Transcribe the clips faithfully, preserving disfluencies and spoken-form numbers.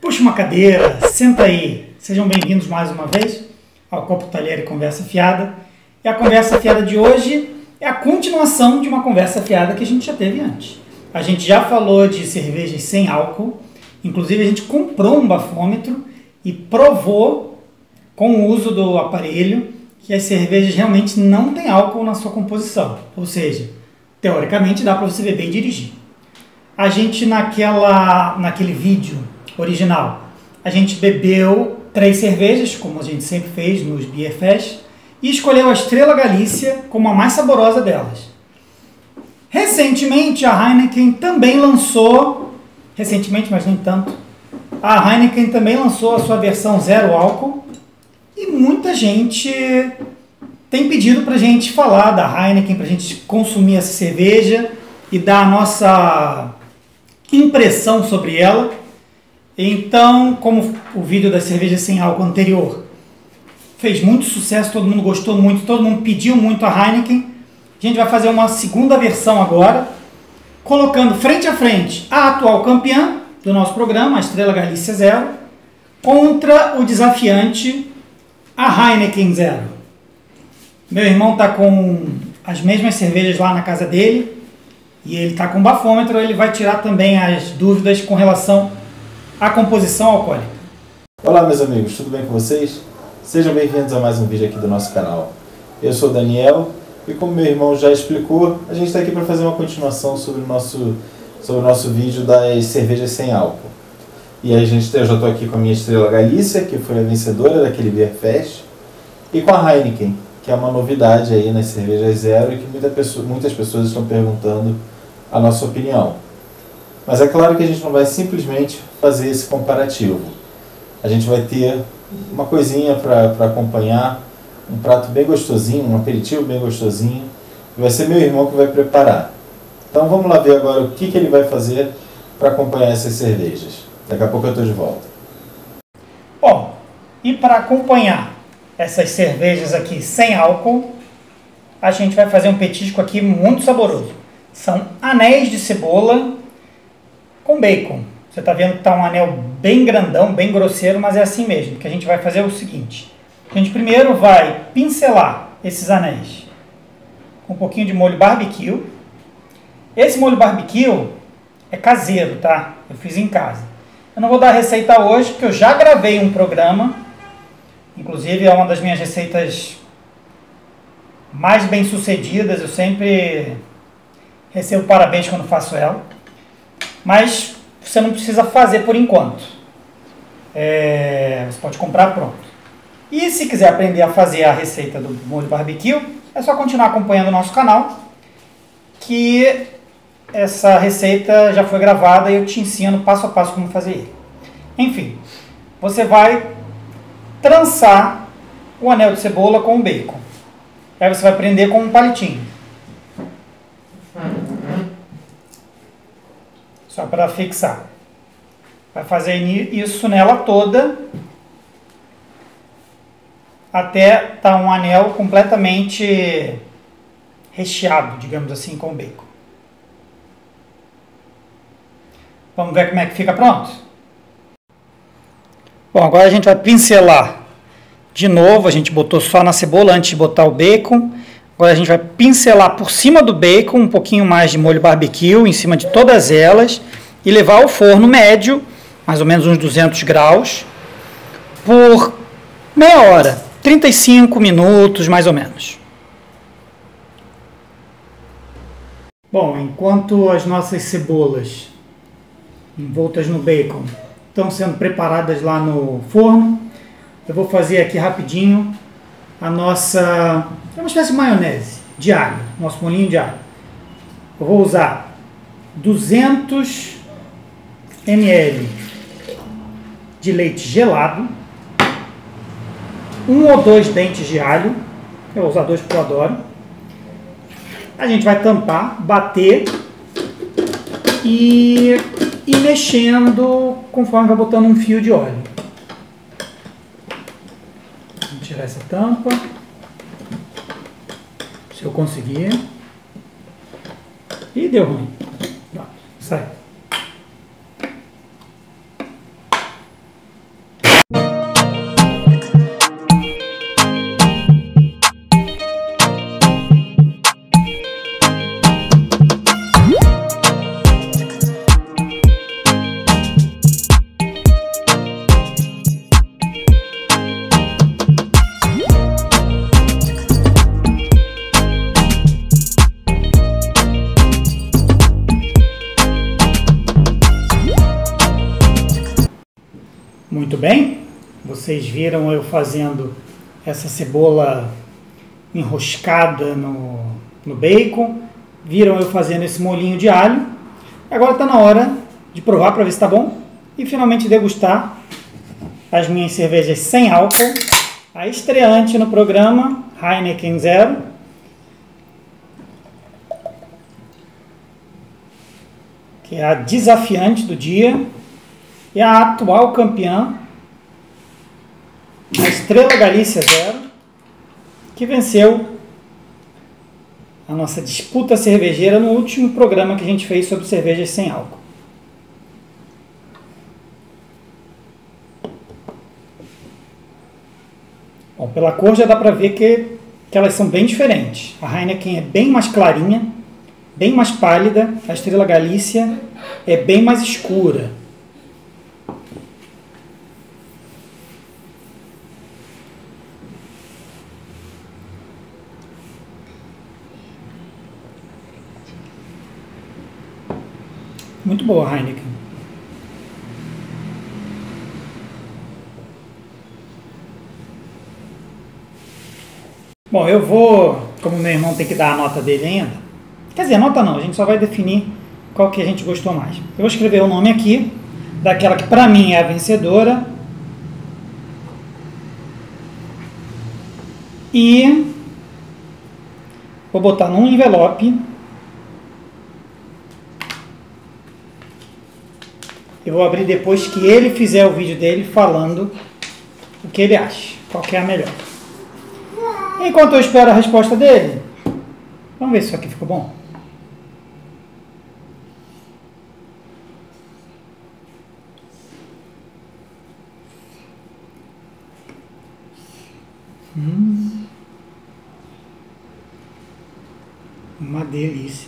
Puxa uma cadeira, senta aí. Sejam bem-vindos mais uma vez ao Copo Talher e Conversa Fiada. E a Conversa Fiada de hoje é a continuação de uma conversa fiada que a gente já teve antes. A gente já falou de cervejas sem álcool, inclusive a gente comprou um bafômetro e provou com o uso do aparelho que as cervejas realmente não têm álcool na sua composição. Ou seja, teoricamente dá para você beber e dirigir. A gente naquela, naquele vídeo original, a gente bebeu três cervejas, como a gente sempre fez nos Beer Fest, e escolheu a Estrela Galícia como a mais saborosa delas. Recentemente, a Heineken também lançou, recentemente, mas nem tanto, a Heineken também lançou a sua versão zero álcool, e muita gente tem pedido para a gente falar da Heineken, para a gente consumir essa cerveja e dar a nossa impressão sobre ela. Então, como o vídeo das cervejas sem álcool anterior fez muito sucesso, todo mundo gostou muito, todo mundo pediu muito a Heineken, a gente vai fazer uma segunda versão agora, colocando frente a frente a atual campeã do nosso programa, a Estrela Galícia Zero, contra o desafiante, a Heineken Zero. Meu irmão está com as mesmas cervejas lá na casa dele e ele está com bafômetro, ele vai tirar também as dúvidas com relação à composição alcoólica. Olá meus amigos, tudo bem com vocês? Sejam bem-vindos a mais um vídeo aqui do nosso canal. Eu sou o Daniel e, como meu irmão já explicou, a gente está aqui para fazer uma continuação sobre o nosso, sobre o nosso vídeo das cervejas sem álcool. E aí a gente, eu já estou aqui com a minha Estrela Galícia, que foi a vencedora daquele Beer Fest, e com a Heineken, que é uma novidade aí nas cervejas zero e que muita pessoa, muitas pessoas estão perguntando a nossa opinião. Mas é claro que a gente não vai simplesmente fazer esse comparativo. A gente vai ter uma coisinha para acompanhar, um prato bem gostosinho, um aperitivo bem gostosinho, e vai ser meu irmão que vai preparar. Então vamos lá ver agora o que, que ele vai fazer para acompanhar essas cervejas. Daqui a pouco eu estou de volta. Bom, e para acompanhar essas cervejas aqui sem álcool, a gente vai fazer um petisco aqui muito saboroso. São anéis de cebola com bacon. Você está vendo que está um anel bem grandão, bem grosseiro, mas é assim mesmo, que a gente vai fazer o seguinte. A gente primeiro vai pincelar esses anéis com um pouquinho de molho barbecue. Esse molho barbecue é caseiro, tá? Eu fiz em casa. Eu não vou dar a receita hoje, porque eu já gravei um programa, inclusive é uma das minhas receitas mais bem sucedidas, eu sempre recebo parabéns quando faço ela, mas você não precisa fazer por enquanto, é, você pode comprar pronto. E se quiser aprender a fazer a receita do molho barbecue, é só continuar acompanhando o nosso canal, que essa receita já foi gravada e eu te ensino passo a passo como fazer ele. Enfim, você vai trançar o anel de cebola com o bacon. Aí você vai prender com um palitinho. Só para fixar. Vai fazer isso nela toda até estar um anel completamente recheado, digamos assim, com o bacon. Vamos ver como é que fica pronto? Bom, agora a gente vai pincelar de novo. A gente botou só na cebola antes de botar o bacon. Agora a gente vai pincelar por cima do bacon um pouquinho mais de molho barbecue em cima de todas elas e levar ao forno médio, mais ou menos uns duzentos graus, por meia hora, trinta e cinco minutos mais ou menos. Bom, enquanto as nossas cebolas envoltas no bacon estão sendo preparadas lá no forno, eu vou fazer aqui rapidinho a nossa, é uma espécie de maionese de alho, nosso molhinho de alho. Eu vou usar duzentos mililitros de leite gelado, um ou dois dentes de alho, eu vou usar dois porque eu adoro. A gente vai tampar, bater e ir mexendo conforme vai botando um fio de óleo. Vamos tirar essa tampa, se eu conseguir. Ih, deu ruim. Sai. Muito bem, vocês viram eu fazendo essa cebola enroscada no, no bacon, viram eu fazendo esse molhinho de alho. Agora está na hora de provar para ver se está bom e finalmente degustar as minhas cervejas sem álcool, a estreante no programa, Heineken Zero. Que é a desafiante do dia e a atual campeã, a Estrela Galícia Zero, que venceu a nossa disputa cervejeira no último programa que a gente fez sobre cervejas sem álcool. Bom, pela cor já dá para ver que, que elas são bem diferentes. A Heineken é bem mais clarinha, bem mais pálida, a Estrela Galícia é bem mais escura. Muito boa a Heineken. Bom, eu vou, como meu irmão tem que dar a nota dele ainda, quer dizer, nota não, a gente só vai definir qual que a gente gostou mais. Eu vou escrever o nome aqui, daquela que pra mim é a vencedora. E vou botar num envelope. Eu vou abrir depois que ele fizer o vídeo dele falando o que ele acha, qual que é a melhor. Enquanto eu espero a resposta dele, vamos ver se isso aqui ficou bom. Hum. Uma delícia.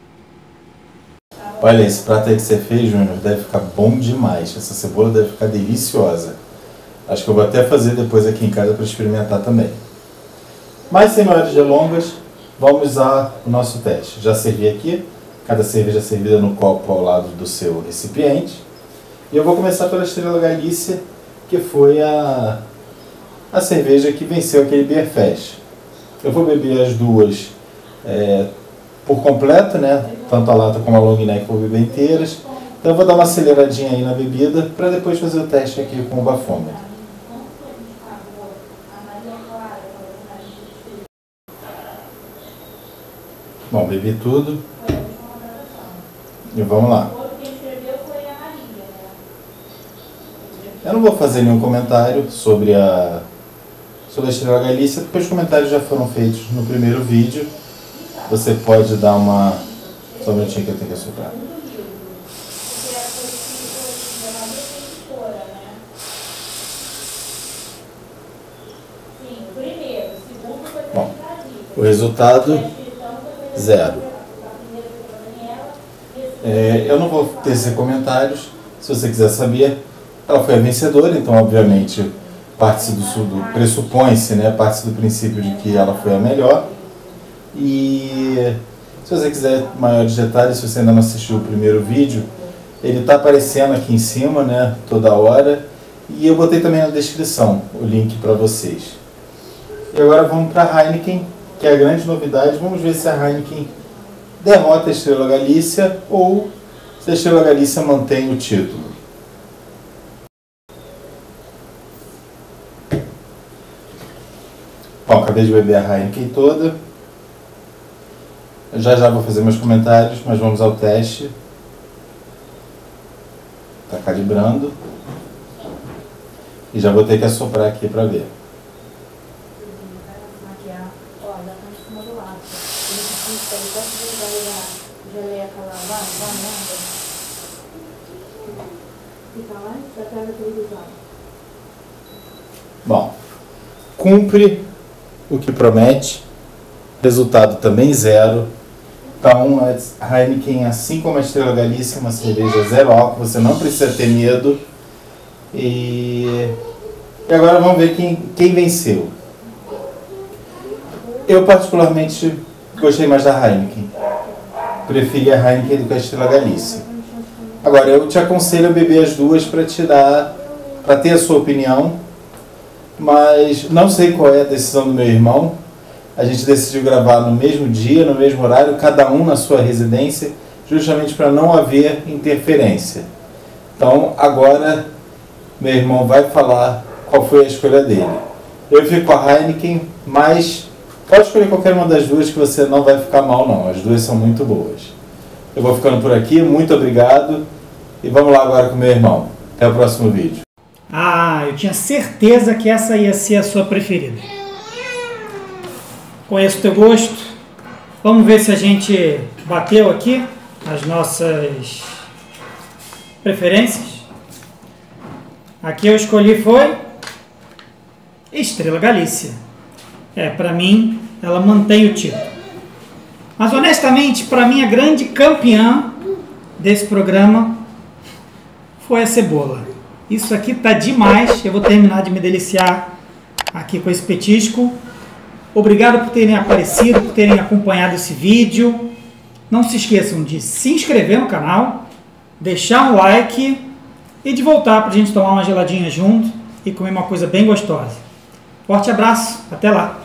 Olha, esse prato aí que você fez, Júnior, deve ficar bom demais. Essa cebola deve ficar deliciosa. Acho que eu vou até fazer depois aqui em casa para experimentar também. Mas sem maiores delongas, vamos ao nosso teste. Já servi aqui, cada cerveja servida no copo ao lado do seu recipiente. E eu vou começar pela Estrela Galícia, que foi a, a cerveja que venceu aquele Beer Fest. Eu vou beber as duas é, por completo, né? Tanto a lata como a long neck vou beber inteiras. Então eu vou dar uma aceleradinha aí na bebida para depois fazer o teste aqui com o bafômetro. Bom, bebi tudo. E vamos lá. Eu não vou fazer nenhum comentário sobre a, sobre a Estrela Galícia, porque os comentários já foram feitos no primeiro vídeo. Você pode dar uma... Só um minutinho que eu tenho que assoprar. Bom, o resultado... Zero. É, eu não vou tecer comentários. Se você quiser saber, ela foi a vencedora, então obviamente parte do, do pressupõe-se, né, parte do princípio de que ela foi a melhor. E se você quiser maiores detalhes, se você ainda não assistiu o primeiro vídeo, ele está aparecendo aqui em cima, né, toda hora. E eu botei também na descrição o link para vocês. E agora vamos para a Heineken, que é a grande novidade. Vamos ver se a Heineken derrota a Estrela Galícia ou se a Estrela Galícia mantém o título. Bom, acabei de beber a Heineken toda. Já já vou fazer meus comentários, mas vamos ao teste. Está calibrando. E já vou ter que assoprar aqui para ver. Bom, cumpre o que promete, resultado também zero. Então a Heineken, assim como a Estrela Galícia, é uma cerveja zero álcool, você não precisa ter medo. E, e agora vamos ver quem, quem venceu. Eu particularmente gostei mais da Heineken, preferi a Heineken do que a Estrela Galícia. Agora eu te aconselho a beber as duas para te dar para ter a sua opinião, mas não sei qual é a decisão do meu irmão. A gente decidiu gravar no mesmo dia, no mesmo horário, cada um na sua residência, justamente para não haver interferência. Então, agora, meu irmão vai falar qual foi a escolha dele. Eu fico com a Heineken, mas pode escolher qualquer uma das duas que você não vai ficar mal, não. As duas são muito boas. Eu vou ficando por aqui, muito obrigado. E vamos lá agora com o meu irmão. Até o próximo vídeo. Ah, eu tinha certeza que essa ia ser a sua preferida. Conheço o teu gosto. Vamos ver se a gente bateu aqui as nossas preferências. Aqui eu escolhi foi Estrela Galícia. É, para mim, ela mantém o título. Mas honestamente, para mim a grande campeã desse programa foi a cebola. Isso aqui tá demais. Eu vou terminar de me deliciar aqui com esse petisco. Obrigado por terem aparecido, por terem acompanhado esse vídeo. Não se esqueçam de se inscrever no canal, deixar um like e de voltar para a gente tomar uma geladinha junto e comer uma coisa bem gostosa. Forte abraço, até lá!